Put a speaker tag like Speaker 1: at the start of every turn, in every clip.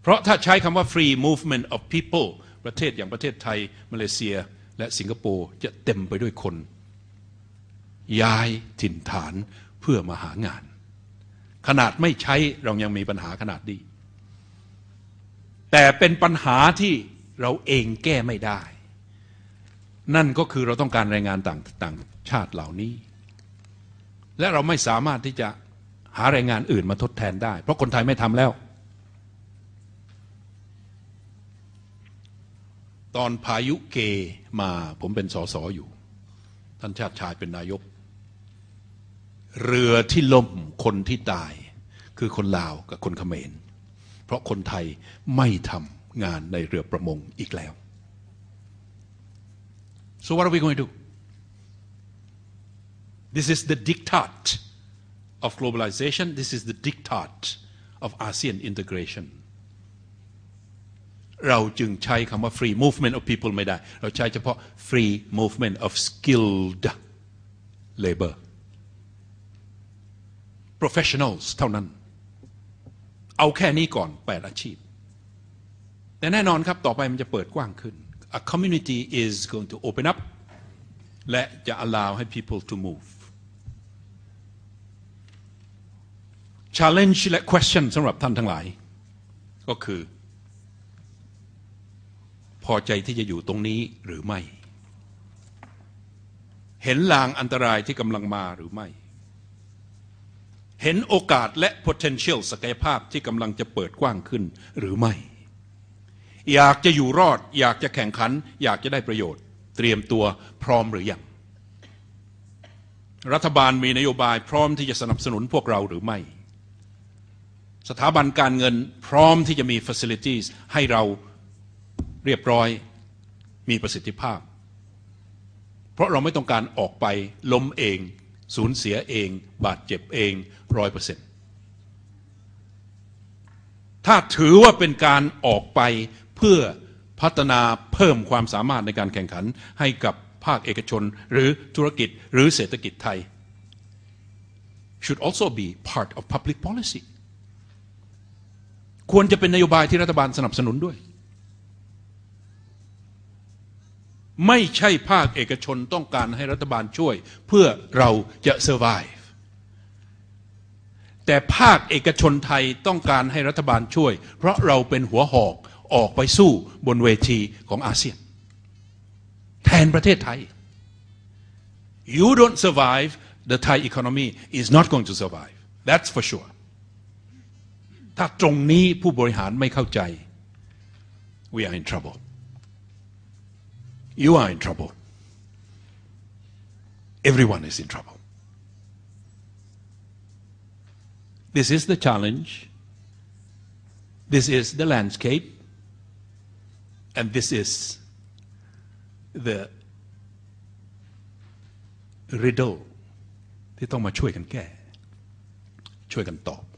Speaker 1: เพราะถ้าใช้คำว่า free movement of people ประเทศอย่างประเทศไทยมาเลเซียและสิงคโปร์จะเต็มไปด้วยคนย้ายถิ่นฐานเพื่อมาหางานขนาดไม่ใช้เรายังมีปัญหาขนาดนี้แต่เป็นปัญหาที่เราเองแก้ไม่ได้นั่นก็คือเราต้องการแรงงานต่างชาติเหล่านี้และเราไม่สามารถที่จะหาแรงงานอื่นมาทดแทนได้เพราะคนไทยไม่ทำแล้วตอนพายุเกมาผมเป็นสสอยู่ท่านชาติชายเป็นนายกเรือที่ล่มคนที่ตายคือคนลาวกับคนเขมรเพราะคนไทยไม่ทำงานในเรือประมงอีกแล้ว so what are we going to do this is the diktat of globalization this is the diktat of ASEAN integration เราจึงใช้คำว่า free movement of people ไม่ได้เราใช้เฉพาะ free movement of skilled labor professionals เท่านั้นเอาแค่นี้ก่อน8อาชีพแต่แน่นอนครับต่อไปมันจะเปิดกว้างขึ้น a community is going to open up และจะ allow ให้ people to move challenge และ question สำหรับท่านทั้งหลายก็คือพอใจที่จะอยู่ตรงนี้หรือไม่เห็นลางอันตรายที่กำลังมาหรือไม่เห็นโอกาสและ potential ศักยภาพที่กำลังจะเปิดกว้างขึ้นหรือไม่อยากจะอยู่รอดอยากจะแข่งขันอยากจะได้ประโยชน์เตรียมตัวพร้อมหรือยังรัฐบาลมีนโยบายพร้อมที่จะสนับสนุนพวกเราหรือไม่สถาบันการเงินพร้อมที่จะมี facilities ให้เราเรียบร้อยมีประสิทธิภาพเพราะเราไม่ต้องการออกไปล้มเองสูญเสียเองบาดเจ็บเอง 100% ถ้าถือว่าเป็นการออกไปเพื่อพัฒนาเพิ่มความสามารถในการแข่งขันให้กับภาคเอกชนหรือธุรกิจหรือเศรษฐกิจไทย should also be part of public policy ควรจะเป็นนโยบายที่รัฐบาลสนับสนุนด้วยไม่ใช่ภาคเอกชนต้องการให้รัฐบาลช่วยเพื่อเราจะ survive แต่ภาคเอกชนไทยต้องการให้รัฐบาลช่วยเพราะเราเป็นหัวหอกออกไปสู้บนเวทีของอาเซียนแทนประเทศไทย You don't survive the Thai economy is not going to survive that's for sure ถ้าตรงนี้ผู้บริหารไม่เข้าใจ we are in trouble You are in trouble. Everyone is in trouble. This is the challenge. This is the landscape. And this is the riddle ที่ต้องมาช่วยกันแก้ช่วยกันตอบ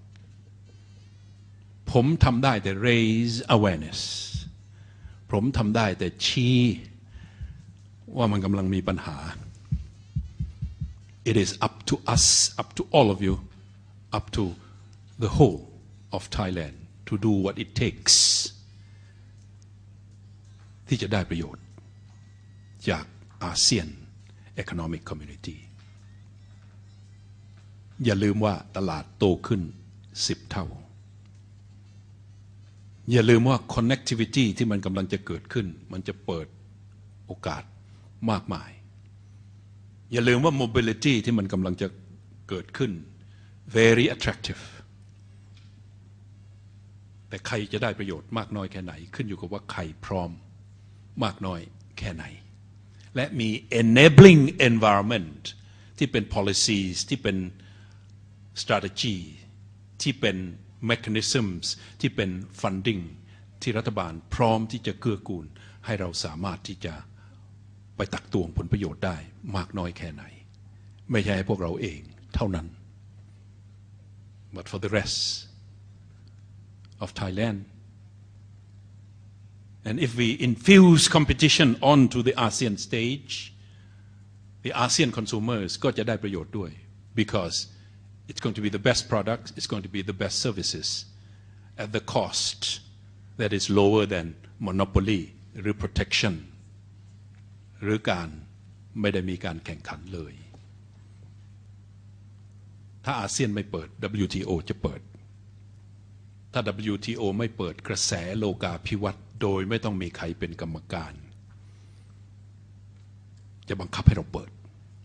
Speaker 1: ผมทำได้แต่ raise awareness ผมทำได้แต่ชี้ว่ามันกำลังมีปัญหา It is up to us, up to all of you, up to the whole of Thailand to do what it takes ที่จะได้ประโยชน์จากอาเซียน Economic Community อย่าลืมว่าตลาดโตขึ้น10 เท่าอย่าลืมว่า connectivity ที่มันกำลังจะเกิดขึ้นมันจะเปิดโอกาสมากมายอย่าลืมว่า mobility ที่มันกำลังจะเกิดขึ้น very attractive แต่ใครจะได้ประโยชน์มากน้อยแค่ไหนขึ้นอยู่กับว่าใครพร้อมมากน้อยแค่ไหนและมี enabling environment ที่เป็น policies ที่เป็น strategy ที่เป็น mechanisms ที่เป็น funding ที่รัฐบาลพร้อมที่จะเกื้อกูลให้เราสามารถที่จะไปตักตวงผลประโยชน์ได้มากน้อยแค่ไหนไม่ใช่ให้พวกเราเองเท่านั้น but for the rest of Thailand and if we infuse competition onto the ASEAN stage the ASEAN consumers ก็จะได้ประโยชน์ด้วย because it's going to be the best products it's going to be the best services at the cost that is lower than monopoly หรือ protection หรือการไม่ได้มีการแข่งขันเลยถ้าอาเซียนไม่เปิด WTO จะเปิดถ้า WTO ไม่เปิดกระแสโลกาภิวัตน์โดยไม่ต้องมีใครเป็นกรรมการจะบังคับให้เราเปิด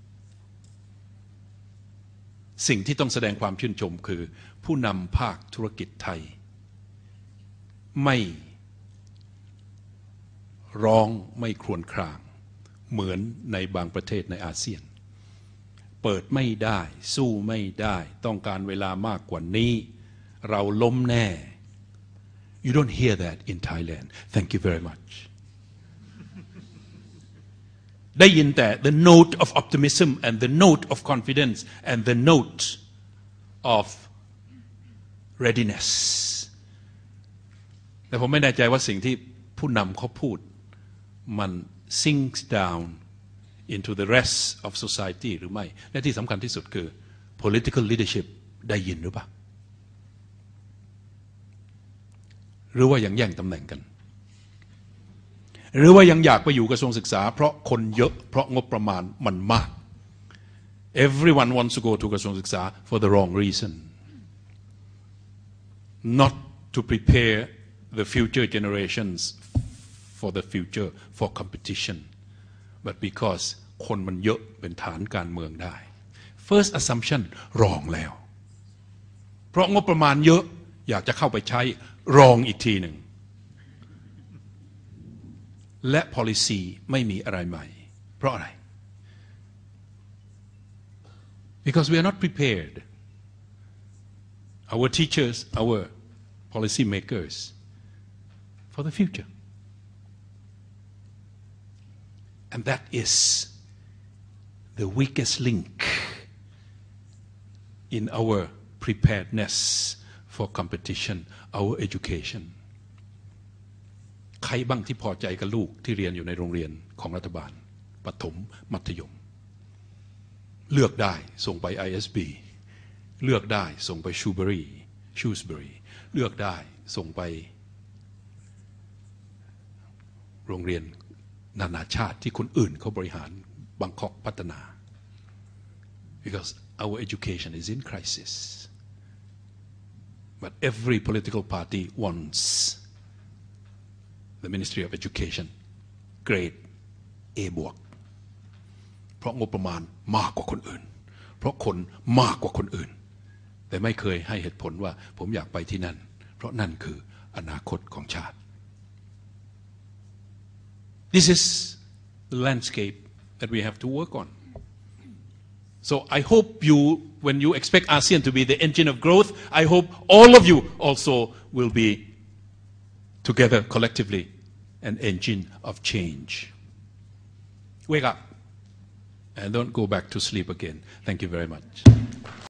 Speaker 1: สิ่งที่ต้องแสดงความชื่นชมคือผู้นำภาคธุรกิจไทยไม่ร้องไม่ครวญครางเหมือนในบางประเทศในอาเซียนเปิดไม่ได้สู้ไม่ได้ต้องการเวลามากกว่านี้เราล้มแน่ You don't hear that in Thailand Thank you very much ได้ยินแต่ the note of optimism and the note of confidence and the note of readiness แต่ผมไม่แน่ใจว่าสิ่งที่ผู้นำเขาพูดมัน sinks down into the rest of society หรือไม่และที่สำคัญที่สุดคือ political leadership ได้ยินหรือเปล่าหรือว่ายังแย่งตำแหน่งกันหรือว่ายังอยากไปอยู่กระทรวงศึกษาเพราะคนเยอะเพราะงบประมาณมันมาก Everyone wants to go to กระทรวงศึกษา for the wrong reason not to prepare the future generations for the future for competition but because คนมันเยอะเป็นฐานการเมืองได้ first assumption wrong แล้วเพราะงบประมาณเยอะอยากจะเข้าไปใช้ wrong อีกทีหนึ่งและ policy ไม่มีอะไรใหม่เพราะอะไร because we are not prepared our teachers our policy makers for the future and that is the weakest link in our preparedness for competition our educationใครบ้างที่พอใจกับลูกที่เรียนอยู่ในโรงเรียนของรัฐบาลประถมมัธยมเลือกได้ส่งไป ISB เลือกได้ส่งไป Shrewsbury เลือกได้ส่งไปโรงเรียนนานาชาติที่คนอื่นเขาบริหารบังกอกพัฒนา because our education is in crisis but every political party wants the Ministry of Education grade A บวกเพราะงบประมาณมากกว่าคนอื่นเพราะคนมากกว่าคนอื่นแต่ไม่เคยให้เหตุผลว่าผมอยากไปที่นั่นเพราะนั่นคืออนาคตของชาติ This is the landscape that we have to work on so I hope you when you expect ASEAN to be the engine of growth I hope all of you also will be together collectively an engine of change wake up and don't go back to sleep again thank you very much